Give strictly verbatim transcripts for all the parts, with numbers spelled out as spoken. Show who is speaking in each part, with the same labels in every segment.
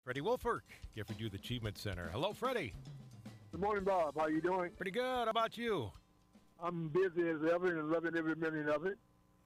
Speaker 1: Freddie Woolfork, Gifford Youth Achievement Center. Hello, Freddie.
Speaker 2: Good morning, Bob. How you doing?
Speaker 1: Pretty good. How about you?
Speaker 2: I'm busy as ever and loving every minute of it.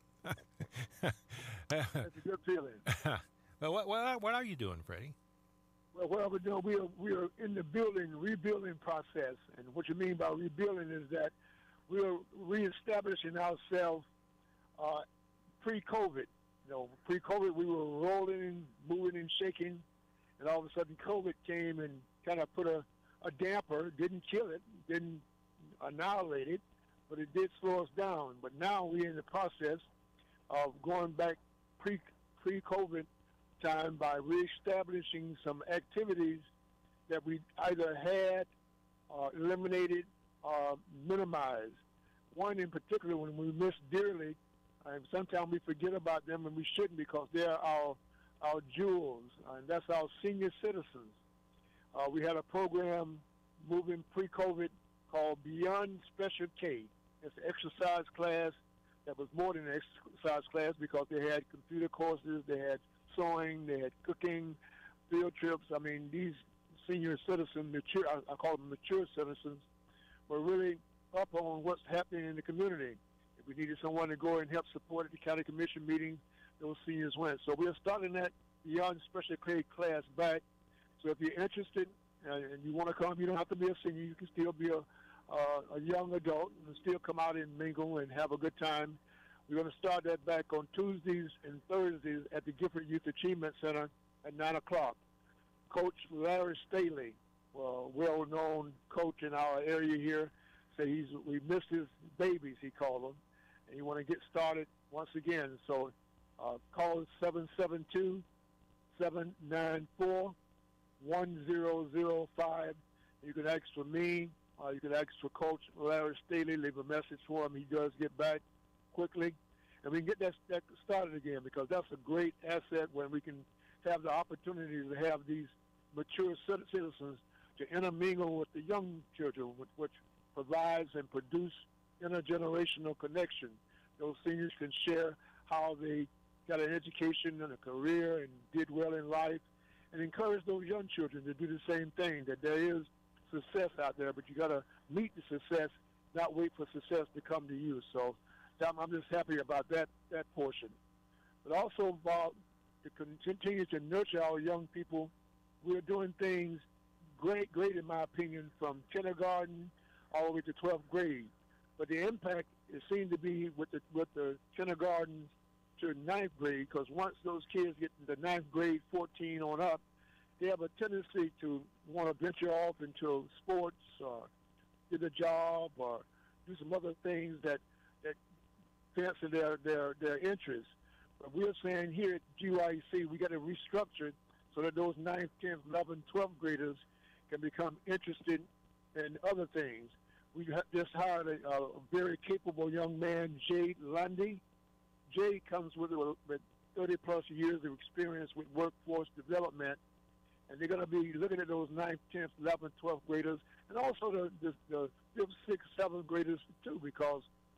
Speaker 2: That's a good feeling.
Speaker 1: Well, what, what, what are you doing, Freddie?
Speaker 2: Well, what we're doing, we are, we are in the building, rebuilding process. And what you mean by rebuilding is that we are reestablishing ourselves uh, pre-COVID. You know, pre-COVID, we were rolling, moving, and shaking. And all of a sudden, COVID came and kind of put a, a damper, didn't kill it, didn't annihilate it, but it did slow us down. But now we're in the process of going back pre, pre-COVID time by reestablishing some activities that we either had, uh, eliminated, or minimized. One in particular, when we miss dearly, and sometimes we forget about them, and we shouldn't because they're our our jewels, and that's our senior citizens. Uh, we had a program moving pre-COVID called Beyond Special K. It's an exercise class that was more than an exercise class because they had computer courses, they had sewing, they had cooking, field trips. I mean, these senior citizens, mature, I, I call them mature citizens, were really up on what's happening in the community. If we needed someone to go and help support at the county commission meeting, those seniors went. So we're starting that Beyond Special K class back. So if you're interested uh, and you want to come, you don't have to be a senior. You can still be a, uh, a young adult and still come out and mingle and have a good time. We're going to start that back on Tuesdays and Thursdays at the Gifford Youth Achievement Center at nine o'clock. Coach Larry Staley, well, well-known coach in our area here, said he's we missed his babies, he called them, and you want to get started once again. So uh, call seven seven two, seven nine four, one zero zero five. You can ask for me. Uh, you can ask for Coach Larry Staley. Leave a message for him. He does get back quickly, and we can get that, that started again because that's a great asset when we can have the opportunity to have these mature citizens to intermingle with the young children, which, which provides and produce intergenerational connection. Those seniors can share how they got an education and a career and did well in life, and encourage those young children to do the same thing, that there is success out there, but you got to meet the success, not wait for success to come to you. So I'm just happy about that, that portion. But also about to continue to nurture our young people, we're doing things great, great in my opinion, from kindergarten all the way to twelfth grade. But the impact, it seemed to be with the, with the kindergarten to ninth grade, because once those kids get to the ninth grade, fourteen on up, they have a tendency to want to venture off into sports or get a job or do some other things that, that fancy their, their, their interests. But we're saying here at G Y A C, we got to restructure it so that those ninth, tenth, eleventh, twelfth graders can become interested in other things. We just hired a, a very capable young man, Jay Lundy. Jay comes with, with thirty plus years of experience with workforce development, and they're going to be looking at those ninth, tenth, eleventh, twelfth graders, and also the, the, the fifth, sixth, seventh graders too, because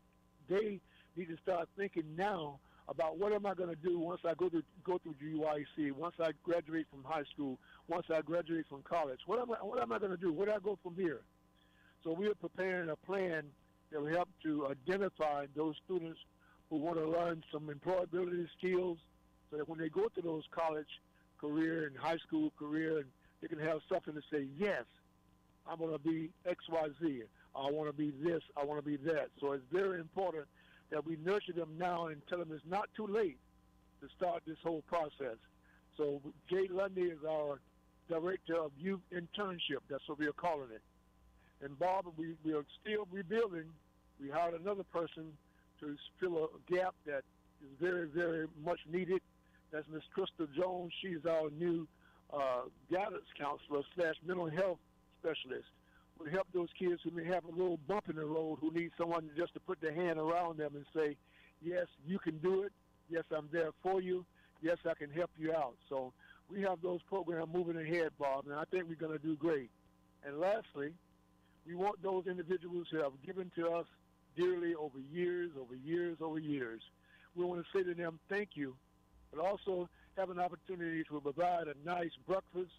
Speaker 2: they need to start thinking now about what am I going to do once I go to go through G Y A C, once I graduate from high school, once I graduate from college. What am I, what am I going to do? Where do I go from here? So we are preparing a plan that will help to identify those students who want to learn some employability skills so that when they go to those college career and high school career, and they can have something to say, yes, I'm going to be X, Y, Z. I want to be this. I want to be that. So it's very important that we nurture them now and tell them it's not too late to start this whole process. So Jay Lundy is our Director of Youth Internship. That's what we are calling it. And Bob, we, we are still rebuilding. We hired another person to fill a gap that is very, very much needed. That's Miss Christel Jones. She's our new uh, guidance counselor slash mental health specialist. We help those kids who may have a little bump in the road, who need someone just to put their hand around them and say, yes, you can do it. Yes, I'm there for you. Yes, I can help you out. So we have those programs moving ahead, Bob, and I think we're going to do great. And lastly, we want those individuals who have given to us dearly over years, over years, over years. We want to say to them, thank you, but also have an opportunity to provide a nice breakfast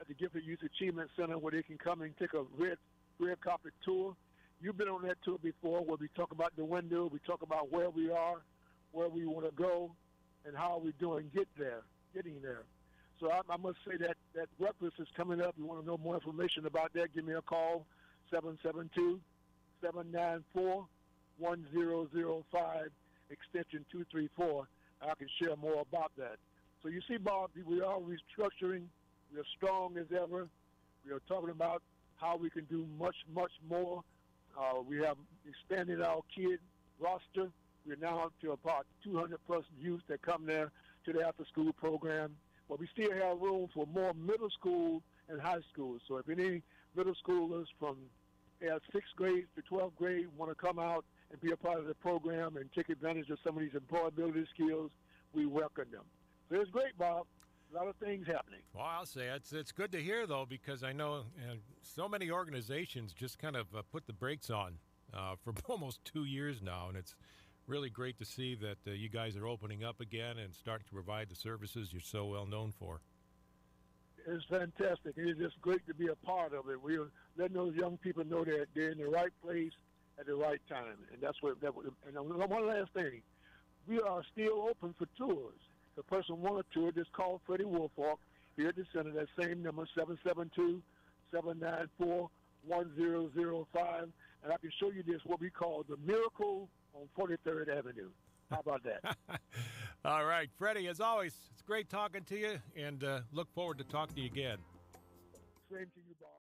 Speaker 2: at the Gifted Youth Achievement Center where they can come and take a red red carpet tour. You've been on that tour before where we talk about the window, we talk about where we are, where we want to go, and how we're doing get there, getting there. So I, I must say that that breakfast is coming up. You want to know more information about that, give me a call, seven seven two, seven nine four, one zero zero five, extension two three four. I can share more about that. So you see, Bob, we are restructuring. We are strong as ever. We are talking about how we can do much, much more. Uh, we have expanded our kid roster. We're now up to about two hundred plus youth that come there to the after-school program. But we still have room for more middle school and high school. So if any middle schoolers from uh, sixth grade to twelfth grade want to come out and be a part of the program and take advantage of some of these employability skills, we welcome them. So it's great, Bob. A lot of things happening.
Speaker 1: Well, I'll say it's it's good to hear, though, because I know uh, so many organizations just kind of uh, put the brakes on uh, for almost two years now, and it's really great to see that uh, you guys are opening up again and starting to provide the services you're so well known for.
Speaker 2: It's fantastic. It's just great to be a part of it. We're letting those young people know that they're in the right place at the right time, and that's what. That, and one last thing, we are still open for tours. If a person wants a tour, just call Freddie Woolfork here at the center. That same number, seven seven two, seven nine four, one zero zero five, and I can show you this what we call the miracle on forty-third Avenue. How about that?
Speaker 1: All right, Freddie, as always, it's great talking to you, and uh, look forward to talking to you again.
Speaker 2: Same to you, Bob.